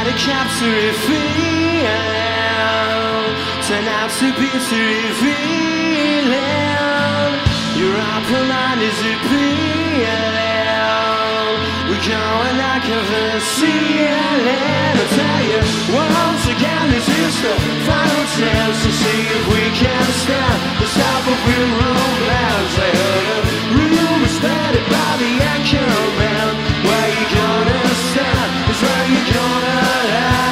the capture feeling turn out to be too revealing. Your upper mind is appealing. We're going like a ceiling. I'll tell you once again, this is the final chance to see if we can stand the stop of real romance. I heard a rumor spread by the anchor man. Where you gonna stand is where you gonna land.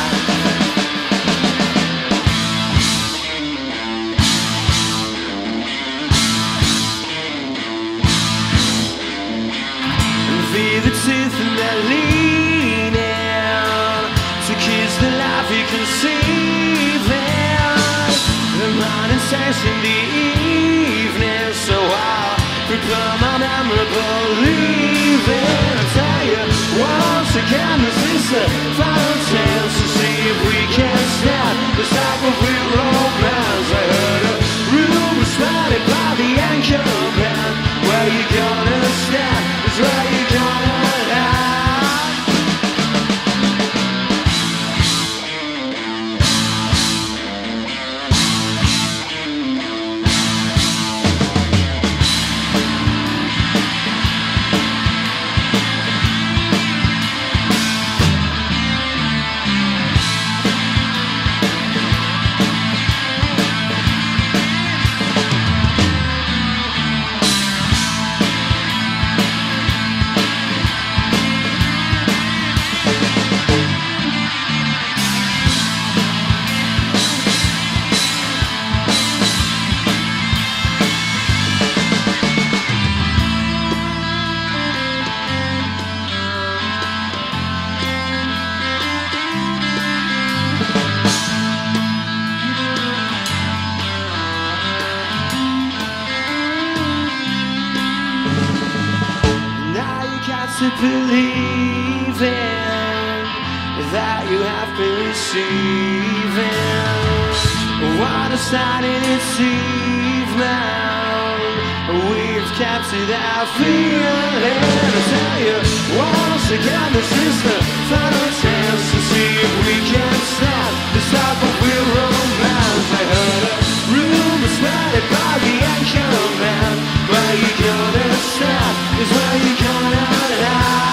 Feel the teeth and they're leaning to kiss the life you conceive in. The morning starts in the evening, so I'll prepare my memorable leaving. I'll tell you once again, this is the final chance to see if we can stand the type of real romance. I heard a rumor spread by the anchor man. Where you gonna stand is where you gonna land. To believe in that you have been receiving what a stunning achievement. We've captured our feeling. I tell you once again, this is the final chance to see if we can stand this type of real romance. I heard a rumor spread by the anchor man. Where you gonna stand is where you gonna land.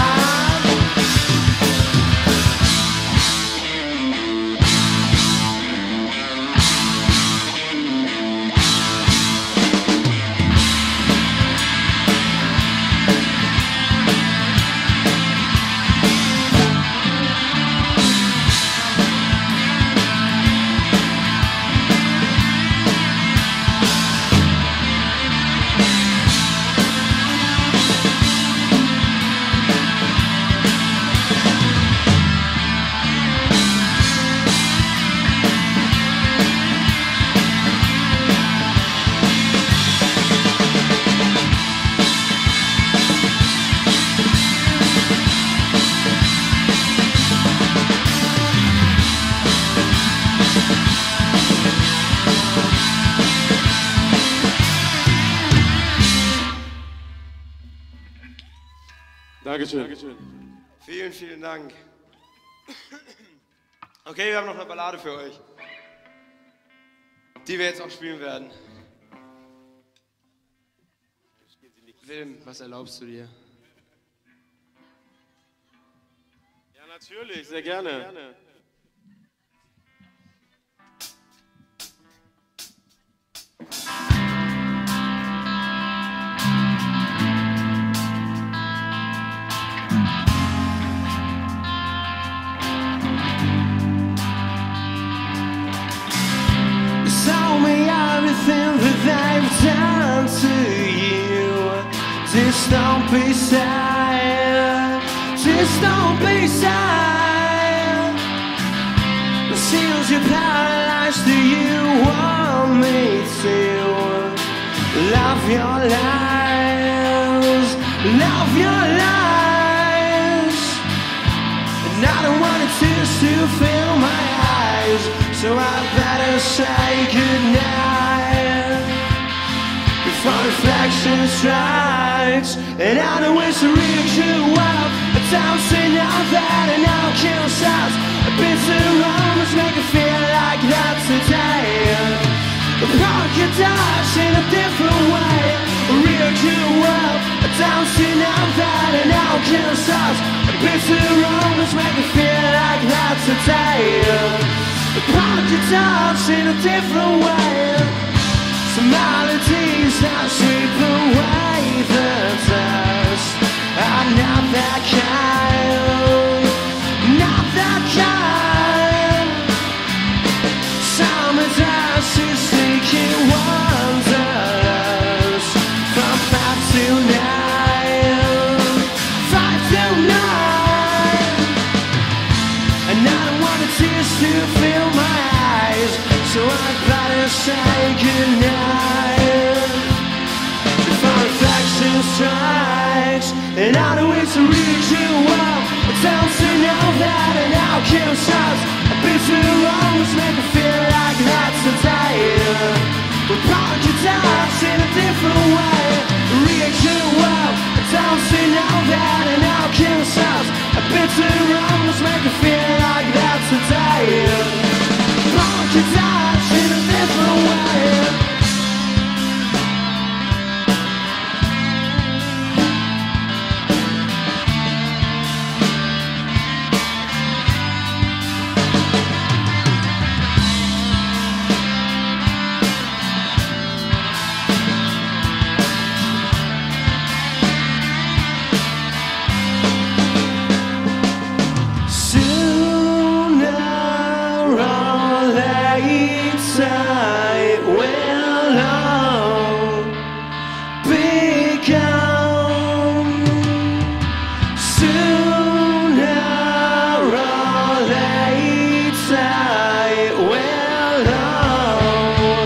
Dankeschön. Vielen, vielen Dank. Okay, wir haben noch eine Ballade für euch, die wir jetzt auch spielen werden. Wilm, was erlaubst du dir? Ja, natürlich, sehr gerne. Just don't be sad, just don't be sad. It seems you're paralyzed, do you want me to love your lives, love your lives? And I don't want the tears to fill my eyes, so I better say goodnight before reflection strikes. And I know it's a real true world, but don't say now that and now kills us. touch in a different way. Real true world, dancing out that and out can start. Bitter romance make me feel like that today. Apology touch in a different way. Some melodies that sweep away the dust. I'm not that kind, not that kind. Summertime is sneaking wanderlust from 5 to 9, 5 to 9. And I don't want the tears to fill my eyes, so I'd better say goodnight before reflection strikes. And I know it's a reaching well, but don't say no that and now can't stop. I've been too long, let's make me feel like that's the day. We'll probably dance in a different way. Reaching well, but don't say no that and now can't stop. I've been too long, let's make me feel like that's the day. Probably dance in a different way. I will all become. Sooner or later I will all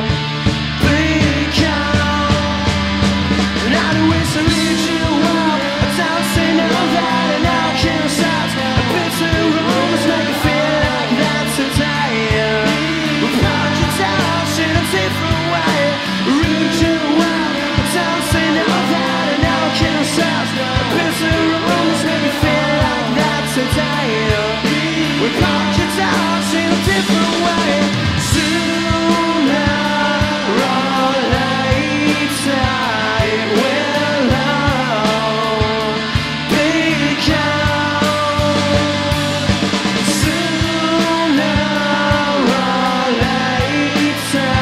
become. And I know it's a ritual, I don't say no that and I can't stop. A bitter romance make me feel like that's a day. Different way, ritual, don't say no that and now can't stop. Bitter romance make me feel like that's a day. We brought you down in a different way. Sooner or later it will all become. Sooner or later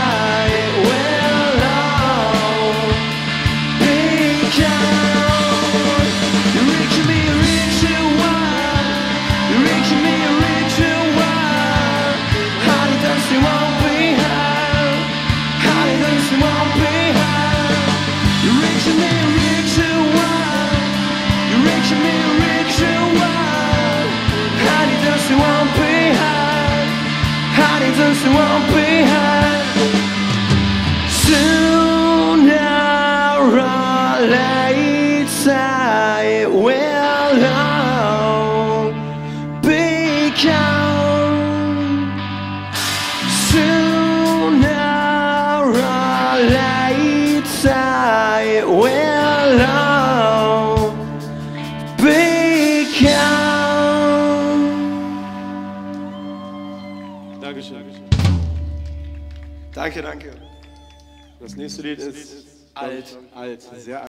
won't be hard. Sooner or later it will all become. Sooner or later it will all become. Dankeschön. Danke, danke. Das nächste Lied ist alt. Alt, sehr alt.